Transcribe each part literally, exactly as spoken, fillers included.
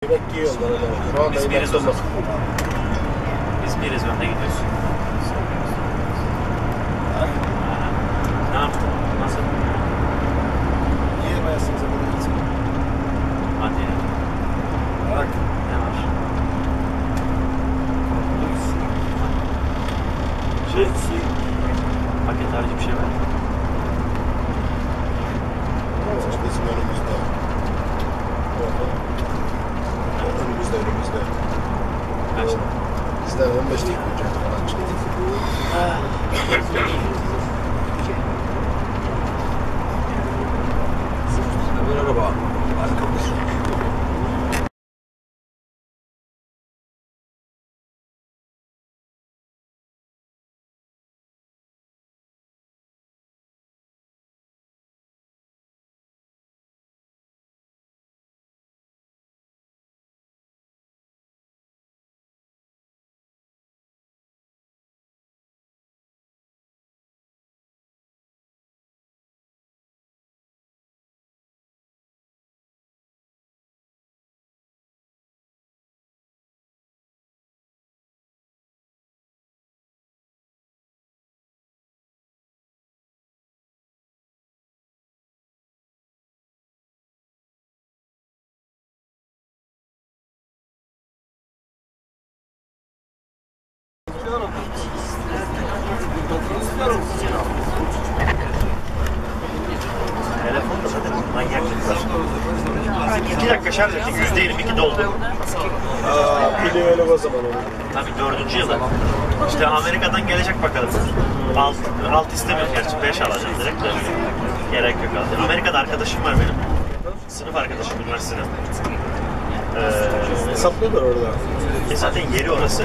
Yemek yiyorlar öyle. Biz biriz o zaman. Biz biriz, önde gidiyoruz. Ne yaptın? Nasıl? Niye yemezsiniz ama gitsin? Hadi ya. Bak. Ne var? Şey, şey. Paket harici bir şey var. İşte bizim önümüzde. Önümüzde, önümüzde. Kaçtı? Bizden on beş dakika önce falan çıktı. Merhaba. Telefon da zaten manyaklık var. İki dakika şarj ettik, yüzde yirmi iki doldu. Aaa, pili öyle o zaman olur. Tabii dördüncü yılı. İşte Amerika'dan gelecek bakalım. Alt, alt istemiyorum gerçi, beş alacağım direkt de. Gerek yok altı. Amerika'da arkadaşım var benim. Sınıf arkadaşım üniversitede. Ee, Hesaplıyorlar orada. e zaten yeri orası.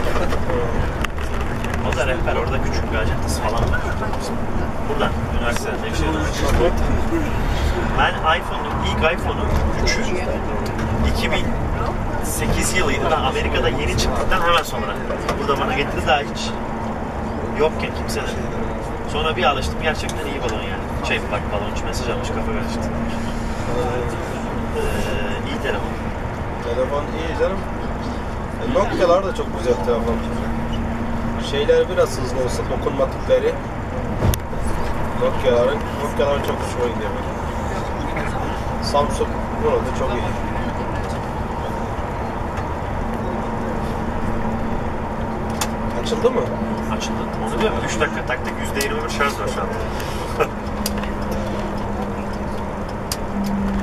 O da rehber, orada küçük bir acentası falan var. Buradan, üniversiteden, Nevşehir'den. Ben iPhone'un, ilk iPhone'un üçü iki bin sekiz yılıydı. Ben Amerika'da yeni çıktıktan hemen sonra. Burada bana getirdi, daha hiç yokken kimseden. Sonra bir alıştım, gerçekten iyi balon yani. Şey bak, baloncu mesaj almış, kafa karıştı. Ee, iyi telefon. Telefon iyi canım. E, Nokia'lar da çok güzel telefon. Şeyler biraz hızlı olsa, dokunmatikleri. Nokia'ların, Nokia'ların çok hoşuma gidiyor benim. Samsung bunu da çok iyi. Açıldı mı? Açıldı. Onu diyorum, üç dakika taktık, yüzde yirmi bir şarj var şu an.